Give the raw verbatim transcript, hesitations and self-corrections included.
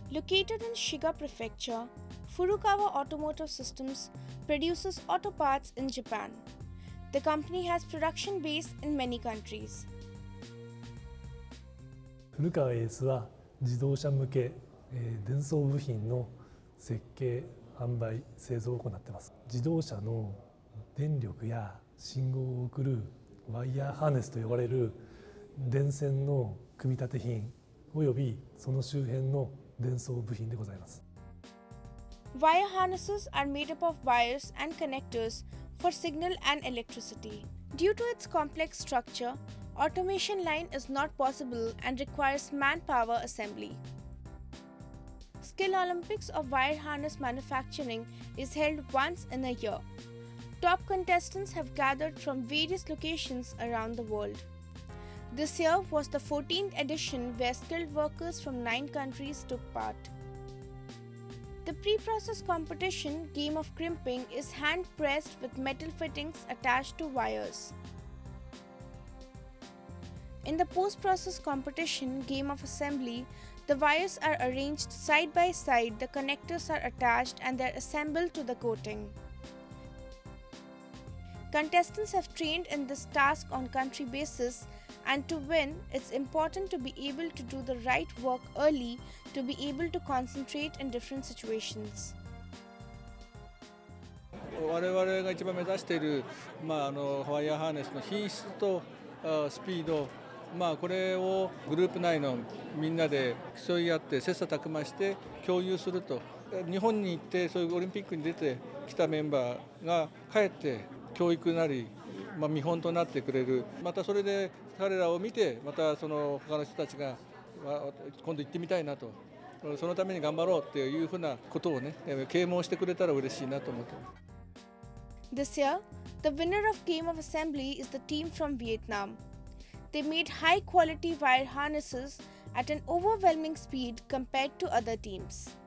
Located in Shiga Prefecture, Furukawa Automotive Systems produces auto parts in Japan. The company has production base in many countries. 古川エースは自動車向け、えー、電装部品の設計、販売、製造を行っています。自動車の電力や信号を送るワイヤーハーネスと呼ばれる電線の組み立て品およびその周辺の電装部品でございます。 Wire harnesses are made up of wires and connectors for signal and electricity. Due to its complex structure, automation line is not possible and requires manpower assembly. Skill Olympics of wire harness manufacturing is held once in a year. Top contestants have gathered from various locations around the world. This year was the fourteenth edition where skilled workers from nine countries took part. The pre-process competition game of crimping is hand-pressed with metal fittings attached to wires. In the post-process competition game of assembly, the wires are arranged side by side, the connectors are attached and they are assembled to the coating. Contestants have trained in this task on country basis, and to win, it's important to be able to do the right work early to be able to concentrate in different situations. 我々が一番目指している、まあ、あのワイヤーハーネスの品質とスピード、まあ、これをグループ内のみんなで競い合って切磋琢磨して共有すると。日本に行ってそういうオリンピックに出てきたメンバーが帰って教育なり、まあ、見本となってくれる。またそれで彼らを見てまたその他の人たちが今度行ってみたいなと、そのために頑張ろうっていうふうなことをね啓蒙してくれたら嬉しいなと思ってます。 This year, the winner of Game of Assembly is the team from Vietnam. They made high quality wire harnesses at an overwhelming speed compared to other teams.